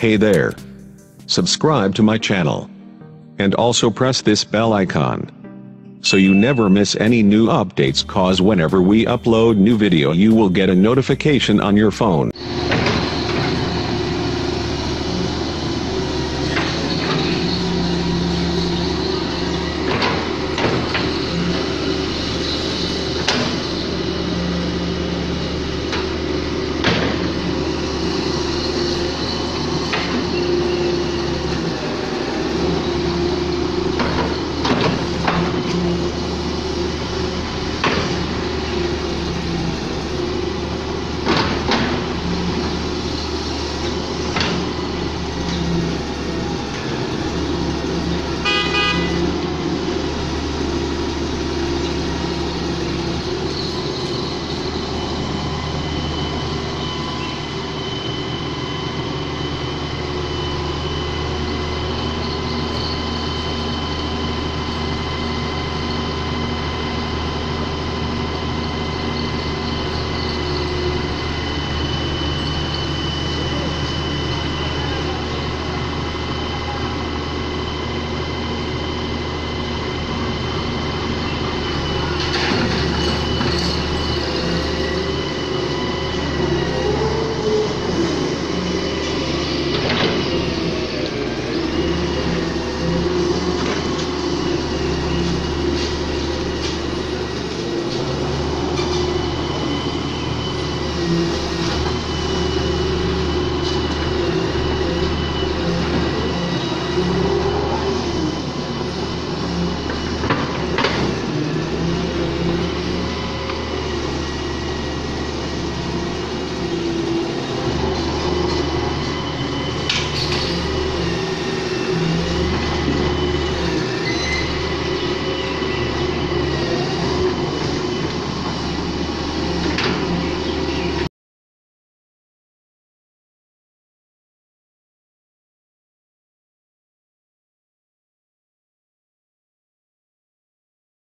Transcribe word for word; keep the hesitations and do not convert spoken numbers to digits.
Hey there. Subscribe to my channel. And also press this bell icon, so you never miss any new updates, cause whenever we upload new video you will get a notification on your phone.